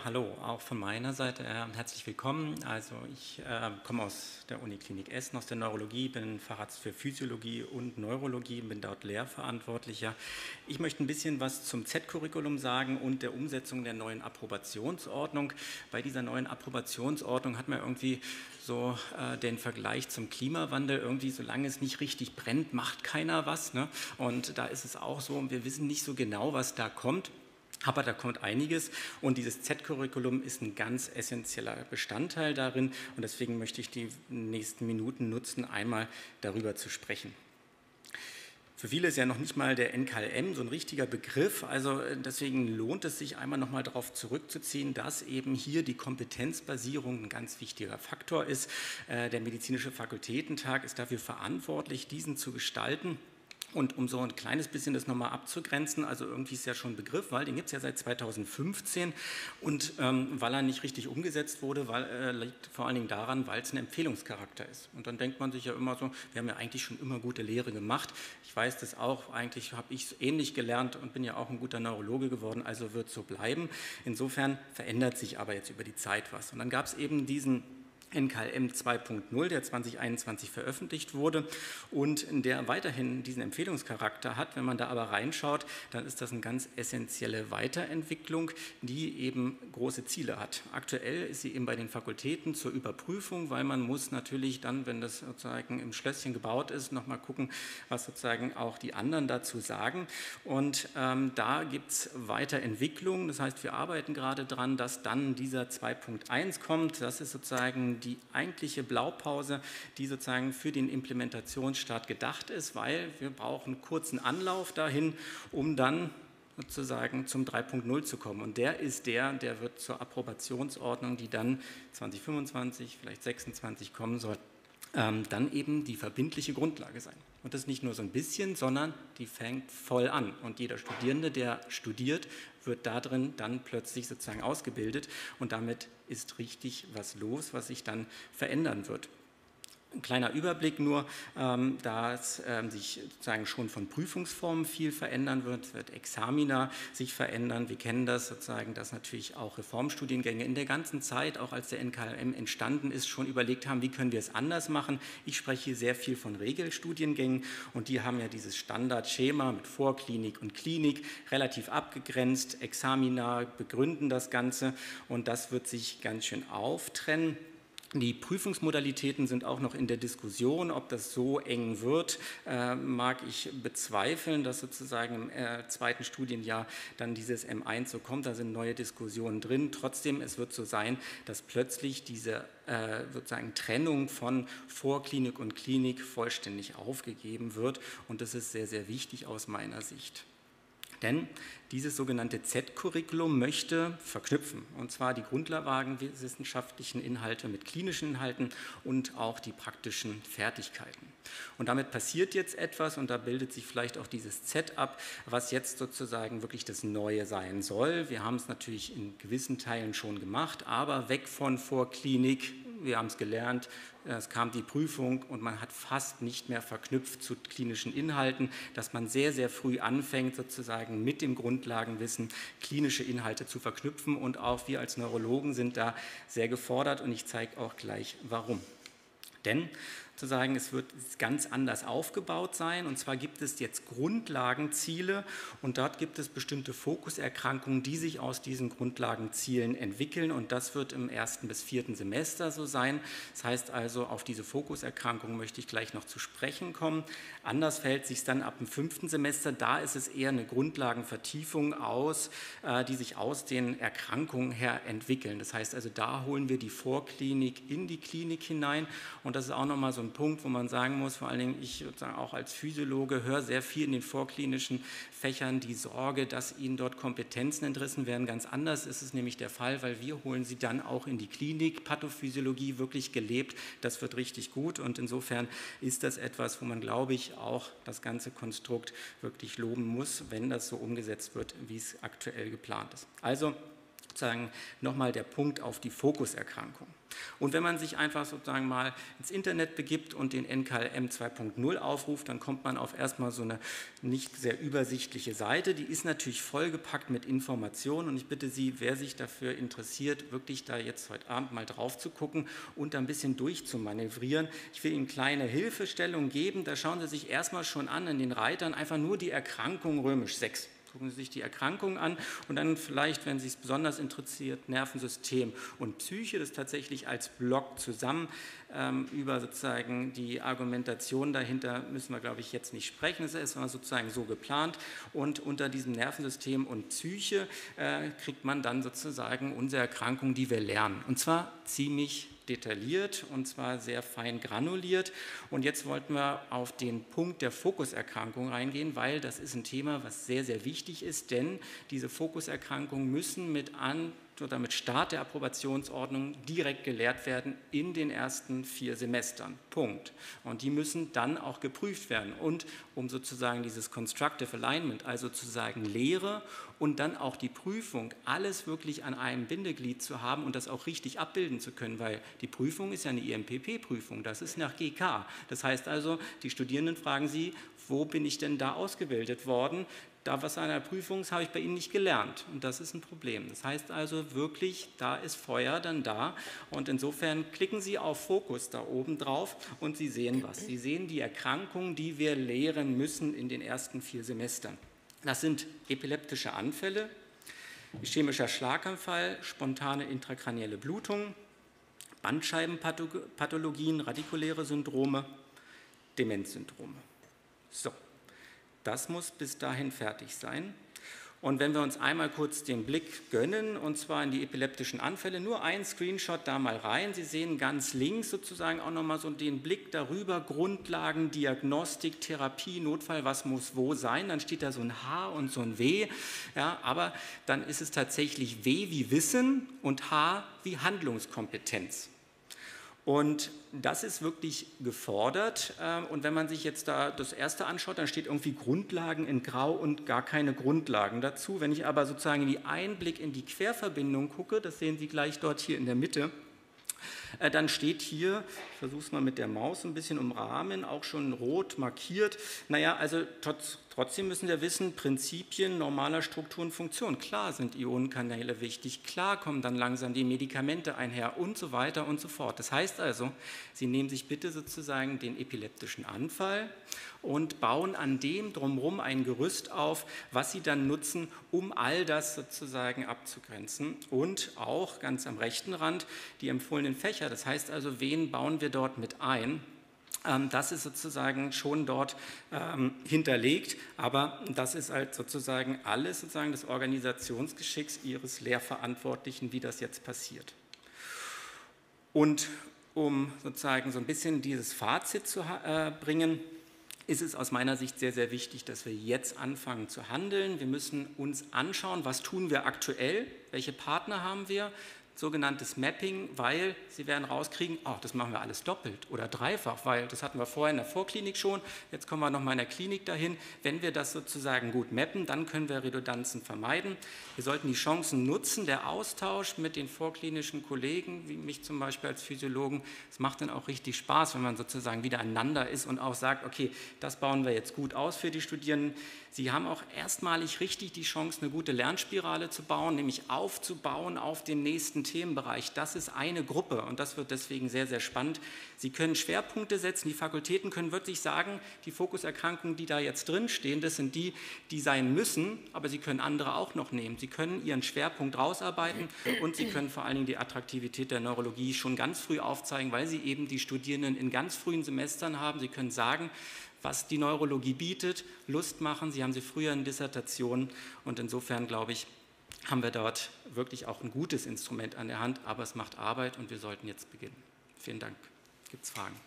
hallo, auch von meiner Seite herzlich willkommen. Also ich komme aus der Uniklinik Essen, aus der Neurologie, bin Facharzt für Physiologie und Neurologie, bin dort Lehrverantwortlicher. Ich möchte ein bisschen was zum Z-Curriculum sagen und der Umsetzung der neuen Approbationsordnung. Bei dieser neuen Approbationsordnung hat man irgendwie so den Vergleich zum Klimawandel, irgendwie solange es nicht richtig brennt, macht keiner was, ne? Und da ist es auch so, wir wissen nicht so genau, was da kommt. Aber da kommt einiges und dieses Z-Curriculum ist ein ganz essentieller Bestandteil darin und deswegen möchte ich die nächsten Minuten nutzen, einmal darüber zu sprechen. Für viele ist ja noch nicht mal der NKLM so ein richtiger Begriff, also deswegen lohnt es sich einmal nochmal darauf zurückzuziehen, dass eben hier die Kompetenzbasierung ein ganz wichtiger Faktor ist. Der Medizinische Fakultätentag ist dafür verantwortlich, diesen zu gestalten. Und um so ein kleines bisschen das nochmal abzugrenzen, also irgendwie ist ja schon ein Begriff, weil den gibt es ja seit 2015 und weil er nicht richtig umgesetzt wurde, liegt vor allen Dingen daran, weil es ein Empfehlungscharakter ist. Und dann denkt man sich ja immer so, wir haben ja eigentlich schon immer gute Lehre gemacht. Ich weiß das auch, eigentlich habe ich es ähnlich gelernt und bin ja auch ein guter Neurologe geworden, also wird es so bleiben. Insofern verändert sich aber jetzt über die Zeit was. Und dann gab es eben diesen NKLM 2.0, der 2021 veröffentlicht wurde und der weiterhin diesen Empfehlungscharakter hat. Wenn man da aber reinschaut, dann ist das eine ganz essentielle Weiterentwicklung, die eben große Ziele hat. Aktuell ist sie eben bei den Fakultäten zur Überprüfung, weil man muss natürlich dann, wenn das sozusagen im Schlösschen gebaut ist, nochmal gucken, was sozusagen auch die anderen dazu sagen. Und da gibt es Weiterentwicklung. Das heißt, wir arbeiten gerade dran, dass dann dieser 2.1 kommt. Das ist sozusagen die eigentliche Blaupause, die sozusagen für den Implementationsstart gedacht ist, weil wir brauchen einen kurzen Anlauf dahin, um dann sozusagen zum 3.0 zu kommen. Und der wird zur Approbationsordnung, die dann 2025, vielleicht 2026 kommen soll, dann eben die verbindliche Grundlage sein. Und das nicht nur so ein bisschen, sondern die fängt voll an. Und jeder Studierende, der studiert, wird da drin dann plötzlich sozusagen ausgebildet und damit ist richtig was los, was sich dann verändern wird. Ein kleiner Überblick nur, da es sich sozusagen schon von Prüfungsformen viel verändern wird Examina sich verändern. Wir kennen das sozusagen, dass natürlich auch Reformstudiengänge in der ganzen Zeit, auch als der NKLM entstanden ist, schon überlegt haben, wie können wir es anders machen. Ich spreche hier sehr viel von Regelstudiengängen und die haben ja dieses Standardschema mit Vorklinik und Klinik relativ abgegrenzt. Examina begründen das Ganze und das wird sich ganz schön auftrennen. Die Prüfungsmodalitäten sind auch noch in der Diskussion, ob das so eng wird, mag ich bezweifeln, dass sozusagen im zweiten Studienjahr dann dieses M1 so kommt, da sind neue Diskussionen drin. Trotzdem, es wird so sein, dass plötzlich diese sozusagen Trennung von Vorklinik und Klinik vollständig aufgegeben wird und das ist sehr, sehr wichtig aus meiner Sicht. Denn dieses sogenannte Z-Curriculum möchte verknüpfen, und zwar die grundlagenwissenschaftlichen Inhalte mit klinischen Inhalten und auch die praktischen Fertigkeiten. Und damit passiert jetzt etwas und da bildet sich vielleicht auch dieses Z ab, was jetzt sozusagen wirklich das Neue sein soll. Wir haben es natürlich in gewissen Teilen schon gemacht, aber weg von Vorklinik. Wir haben es gelernt, es kam die Prüfung und man hat fast nicht mehr verknüpft zu klinischen Inhalten, dass man sehr, sehr früh anfängt, sozusagen mit dem Grundlagenwissen klinische Inhalte zu verknüpfen und auch wir als Neurologen sind da sehr gefordert und ich zeige auch gleich, warum. Denn sozusagen, es wird ganz anders aufgebaut sein und zwar gibt es jetzt Grundlagenziele und dort gibt es bestimmte Fokuserkrankungen, die sich aus diesen Grundlagenzielen entwickeln und das wird im 1. bis 4. Semester so sein. Das heißt also, auf diese Fokuserkrankungen möchte ich gleich noch zu sprechen kommen. Anders fällt sich dann ab dem 5. Semester, da ist es eher eine Grundlagenvertiefung aus, die sich aus den Erkrankungen her entwickeln. Das heißt also, da holen wir die Vorklinik in die Klinik hinein und das ist auch nochmal so ein Punkt, wo man sagen muss, vor allen Dingen ich sozusagen auch als Physiologe höre sehr viel in den vorklinischen Fächern die Sorge, dass ihnen dort Kompetenzen entrissen werden. Ganz anders ist es nämlich der Fall, weil wir holen sie dann auch in die Klinik, Pathophysiologie wirklich gelebt, das wird richtig gut und insofern ist das etwas, wo man, glaube ich, auch das ganze Konstrukt wirklich loben muss, wenn das so umgesetzt wird, wie es aktuell geplant ist. Also sozusagen nochmal der Punkt auf die Fokuserkrankung. Und wenn man sich einfach sozusagen mal ins Internet begibt und den NKLM 2.0 aufruft, dann kommt man auf erstmal so eine nicht sehr übersichtliche Seite. Die ist natürlich vollgepackt mit Informationen und ich bitte Sie, wer sich dafür interessiert, wirklich da jetzt heute Abend mal drauf zu gucken und da ein bisschen durchzumanövrieren. Ich will Ihnen kleine Hilfestellungen geben. Da schauen Sie sich erstmal schon an den Reitern einfach nur die Erkrankung römisch 6. Gucken Sie sich die Erkrankung an und dann vielleicht, wenn Sie es besonders interessiert, Nervensystem und Psyche, das tatsächlich als Block zusammen. Über sozusagen die Argumentation dahinter müssen wir, glaube ich, jetzt nicht sprechen. Das ist sozusagen so geplant und unter diesem Nervensystem und Psyche kriegt man dann sozusagen unsere Erkrankung, die wir lernen. Und zwar ziemlich detailliert und zwar sehr fein granuliert. Und jetzt wollten wir auf den Punkt der Fokuserkrankung reingehen, weil das ist ein Thema, was sehr, sehr wichtig ist, denn diese Fokuserkrankungen müssen mit Start der Approbationsordnung direkt gelehrt werden in den ersten 4 Semestern. Punkt. Und die müssen dann auch geprüft werden. Und um sozusagen dieses Constructive Alignment, also sozusagen Lehre und dann auch die Prüfung, alles wirklich an einem Bindeglied zu haben und das auch richtig abbilden zu können, weil die Prüfung ist ja eine IMPP-Prüfung, das ist nach GK. Das heißt also, die Studierenden fragen Sie, wo bin ich denn da ausgebildet worden? Da was an der Prüfung ist, habe ich bei Ihnen nicht gelernt und das ist ein Problem. Das heißt also wirklich, da ist Feuer dann da und insofern klicken Sie auf Fokus da oben drauf und Sie sehen was. Sie sehen die Erkrankungen, die wir lehren müssen in den ersten 4 Semestern. Das sind epileptische Anfälle, ischämischer Schlaganfall, spontane intrakranielle Blutung, Bandscheibenpathologien, radikuläre Syndrome, Demenzsyndrome. So. Das muss bis dahin fertig sein. Und wenn wir uns einmal kurz den Blick gönnen, und zwar in die epileptischen Anfälle, nur ein Screenshot da mal rein. Sie sehen ganz links sozusagen auch nochmal so den Blick darüber, Grundlagen, Diagnostik, Therapie, Notfall, was muss wo sein. Dann steht da so ein H und so ein W, ja, aber dann ist es tatsächlich W wie Wissen und H wie Handlungskompetenz. Und das ist wirklich gefordert. Und wenn man sich jetzt da das erste anschaut, dann steht irgendwie Grundlagen in Grau und gar keine Grundlagen dazu. Wenn ich aber sozusagen in die Einblick in die Querverbindung gucke, das sehen Sie gleich dort hier in der Mitte, dann steht hier, ich versuche es mal mit der Maus ein bisschen umrahmen, auch schon rot markiert. Naja, also trotzdem müssen wir wissen, Prinzipien normaler Struktur und Funktion. Klar sind Ionenkanäle wichtig, klar kommen dann langsam die Medikamente einher und so weiter und so fort. Das heißt also, Sie nehmen sich bitte sozusagen den epileptischen Anfall und bauen an dem drumherum ein Gerüst auf, was Sie dann nutzen, um all das sozusagen abzugrenzen. Und auch ganz am rechten Rand die empfohlenen Fächer. Das heißt also, wen bauen wir dort mit ein? Das ist sozusagen schon dort hinterlegt, aber das ist halt sozusagen alles sozusagen des Organisationsgeschicks Ihres Lehrverantwortlichen, wie das jetzt passiert. Und um sozusagen so ein bisschen dieses Fazit zu bringen, ist es aus meiner Sicht sehr, sehr wichtig, dass wir jetzt anfangen zu handeln. Wir müssen uns anschauen, was tun wir aktuell, welche Partner haben wir, sogenanntes Mapping, weil Sie werden rauskriegen, oh, das machen wir alles doppelt oder dreifach, weil das hatten wir vorher in der Vorklinik schon, jetzt kommen wir nochmal in der Klinik dahin. Wenn wir das sozusagen gut mappen, dann können wir Redundanzen vermeiden. Wir sollten die Chancen nutzen, der Austausch mit den vorklinischen Kollegen, wie mich zum Beispiel als Physiologen, es macht dann auch richtig Spaß, wenn man sozusagen wieder einander ist und auch sagt, okay, das bauen wir jetzt gut aus für die Studierenden. Sie haben auch erstmalig richtig die Chance, eine gute Lernspirale zu bauen, nämlich aufzubauen auf den nächsten Themenbereich. Das ist eine Gruppe und das wird deswegen sehr, sehr spannend. Sie können Schwerpunkte setzen, die Fakultäten können wirklich sagen, die Fokuserkrankungen, die da jetzt drin stehen, das sind die, die sein müssen, aber Sie können andere auch noch nehmen. Sie können Ihren Schwerpunkt rausarbeiten und Sie können vor allen Dingen die Attraktivität der Neurologie schon ganz früh aufzeigen, weil Sie eben die Studierenden in ganz frühen Semestern haben. Sie können sagen, was die Neurologie bietet, Lust machen. Sie haben sie früher in Dissertationen und insofern, glaube ich, haben wir dort wirklich auch ein gutes Instrument an der Hand, aber es macht Arbeit und wir sollten jetzt beginnen. Vielen Dank. Gibt es Fragen?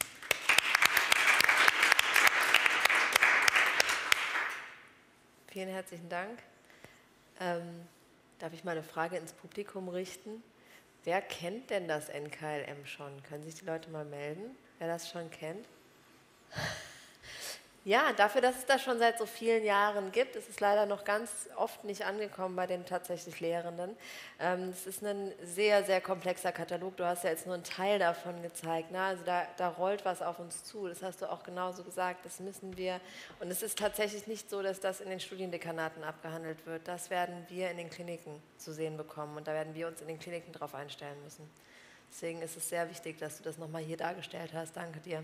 Vielen herzlichen Dank. Darf ich mal eine Frage ins Publikum richten? Wer kennt denn das NKLM schon? Können sich die Leute mal melden, wer das schon kennt? Ja, dafür, dass es das schon seit so vielen Jahren gibt, ist es leider noch ganz oft nicht angekommen bei den tatsächlich Lehrenden. Es ist ein sehr, sehr komplexer Katalog. Du hast ja jetzt nur einen Teil davon gezeigt. Ne? Also da rollt was auf uns zu. Das hast du auch genauso gesagt. Das müssen wir. Und es ist tatsächlich nicht so, dass das in den Studiendekanaten abgehandelt wird. Das werden wir in den Kliniken zu sehen bekommen. Und da werden wir uns in den Kliniken drauf einstellen müssen. Deswegen ist es sehr wichtig, dass du das nochmal hier dargestellt hast. Danke dir.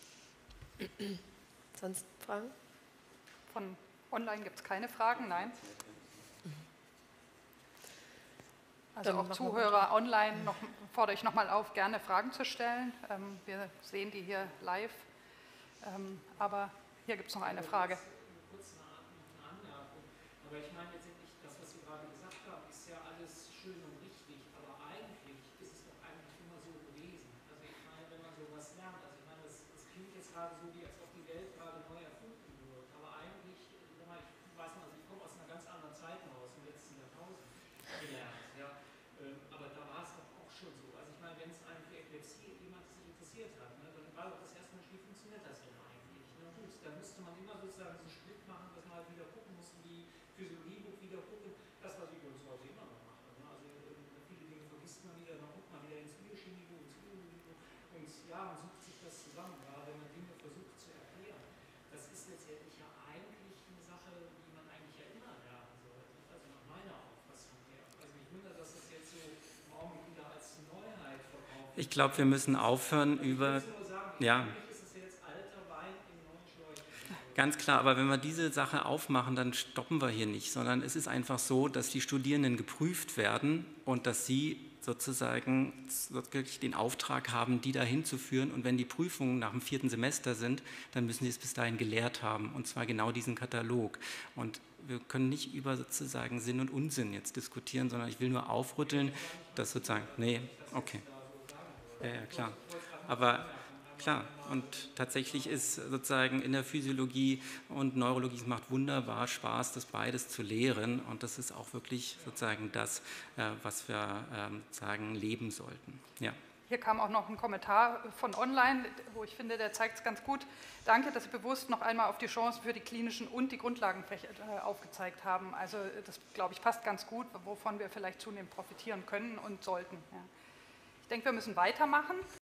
Sonst Fragen? Von online gibt es keine Fragen, nein. Also auch Zuhörer online fordere ich nochmal auf, gerne Fragen zu stellen. Wir sehen die hier live. Aber hier gibt es noch eine Frage. Kurz eine Anmerkung. Aber ich meine letztendlich, das, was Sie gerade gesagt haben, ist ja alles schön und richtig. Aber eigentlich ist es doch eigentlich immer so gewesen. Also ich meine, wenn man sowas lernt, also ich meine, das klingt jetzt gerade so, wie als ob die Welt gerade neu erfunden wird. Aber eigentlich, ich weiß noch, also ich komme aus einer ganz anderen Zeit noch, aus dem letzten Jahrtausend gelernt. Ja. Aber da war es doch auch schon so. Also ich meine, wenn es einem für Epilepsie jemand sich interessiert hat, ne, dann war doch das erstmal, wie funktioniert das denn eigentlich? Na gut, da müsste man immer sozusagen diesen Split machen, dass man halt wieder gucken muss, wie Physiologiebuch wieder gucken, das, was ich übrigens heute immer noch mache. Ne? Also viele Dinge vergisst man wieder, dann guckt man wieder ins Biochemiebuch, ins Biologiebuch und ja, man sucht sich das zusammen, gerade wenn man Dinge versucht zu erklären. Das ist letztendlich ja eigentlich eine Sache, die man eigentlich ja immer lernen sollte. Also nach meiner Auffassung her. Also mich wundert, dass das jetzt so im Augenblick wieder als Neuheit verkauft wird. Ich glaube, wir müssen aufhören über... Ja. Ganz klar, aber wenn wir diese Sache aufmachen, dann stoppen wir hier nicht, sondern es ist einfach so, dass die Studierenden geprüft werden und dass sie sozusagen wirklich den Auftrag haben, die dahin zu führen. Und wenn die Prüfungen nach dem 4. Semester sind, dann müssen sie es bis dahin gelehrt haben, und zwar genau diesen Katalog. Und wir können nicht über sozusagen Sinn und Unsinn jetzt diskutieren, sondern ich will nur aufrütteln, dass sozusagen, nee, okay, ja, klar, aber klar, und tatsächlich ist sozusagen in der Physiologie und Neurologie, es macht wunderbar Spaß, das beides zu lehren, und das ist auch wirklich sozusagen das, was wir sagen, leben sollten. Ja. Hier kam auch noch ein Kommentar von online, wo ich finde, der zeigt es ganz gut. Danke, dass Sie bewusst noch einmal auf die Chancen für die klinischen und die Grundlagenfächer aufgezeigt haben. Also das, glaube ich, passt ganz gut, wovon wir vielleicht zunehmend profitieren können und sollten. Ja. Ich denke, wir müssen weitermachen.